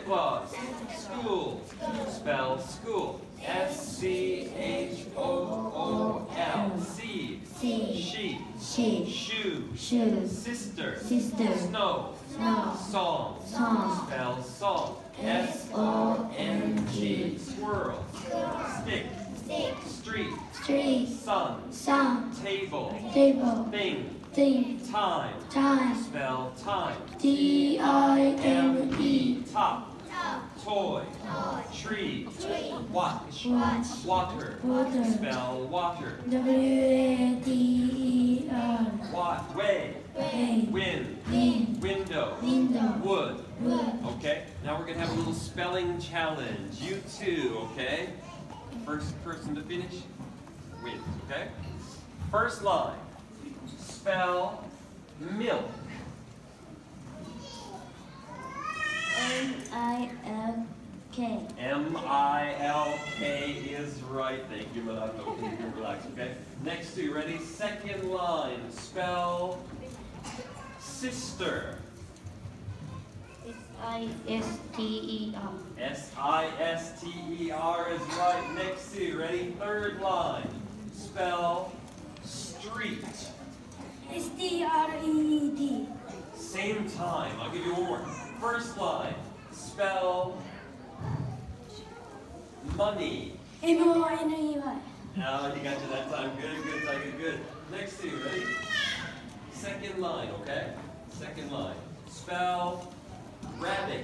Claus. School. Spell school. S-C-H-O-O-L. Seed. Sheep. Shoe. Sister. Snow. Song. Spell song. S-O-N-G. Squirrel. Stick. Street. Sun. Table. Thing. Time. Spell time. T-I-M-E. Top. Toy. Tree. Watch. Water. Spell water. W-A-T-E-R. Way. Wind. Window. Wood. Okay, now we're going to have a little spelling challenge. You too, okay? First person to finish wins, okay? First line. Spell milk. M-I-L-K. M-I-L-K is right. Thank you, Malato. You can relax, okay? Next two, ready? Second line. Spell sister. S-I-S-T-E-R. S-I-S-T-E-R is right. Next two, ready? Third line. Spell street. S-T-R-E-E-T. Same time. I'll give you one more. First line. Spell money. M-O-N-E-Y. Oh, you got you that time. Good, Tiger, good. Next two, ready? Second line, okay? Second line. Spell rabbit.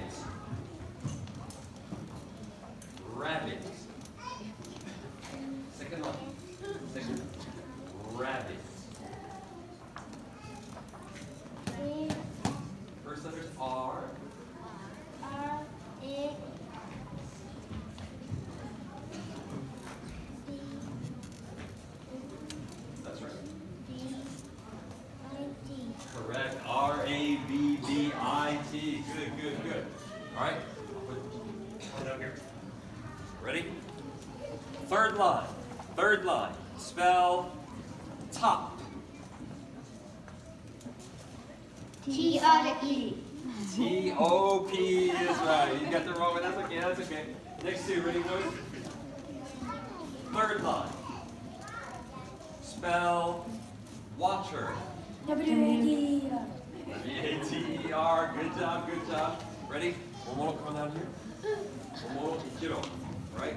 Second line. Rabbit. First letters R. That's right. Correct. R-A-B-B-I-T. Good. All right. Put it out here. Ready? Third line. Spell top. T-R-E. T-O-P is right. You got the wrong one. That's okay. Next two. Ready, Joyce? Third line. Spell watcher. W-A-T-E-R. W-A-T-E-R. Good job. Ready? One more coming down here. One more. Kiddo. Right?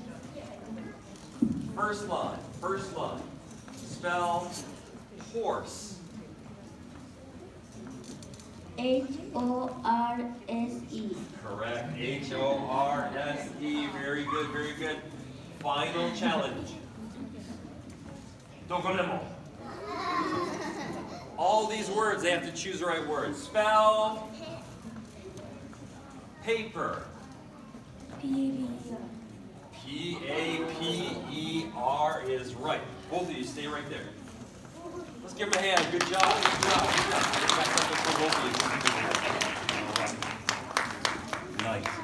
First line. Spell horse. H-O-R-S-E. Correct. H-O-R-S-E. Very good. Final challenge. Dokonemo. All these words, they have to choose the right words. Spell paper. P-A-P-E-R. P-A-P-E-R is right. Both of you stay right there. Let's give them a hand. Good job. Got something for both of you. All right. Nice.